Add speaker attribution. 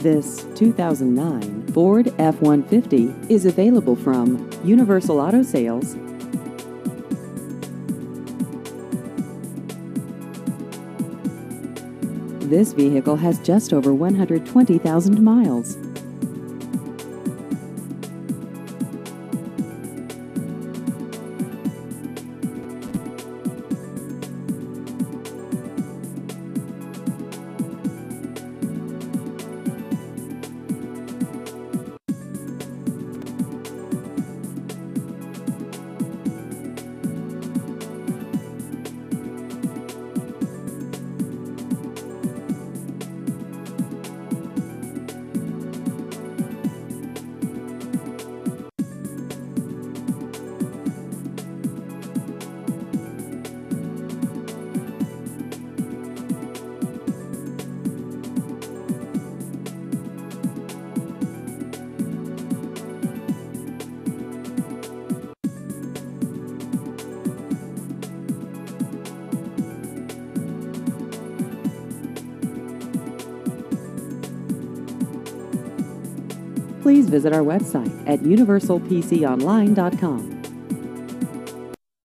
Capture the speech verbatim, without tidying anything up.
Speaker 1: This two thousand nine Ford F one fifty is available from Universal Auto Sales. This vehicle has just over one hundred twenty thousand miles. Please visit our website at universal p c online dot com.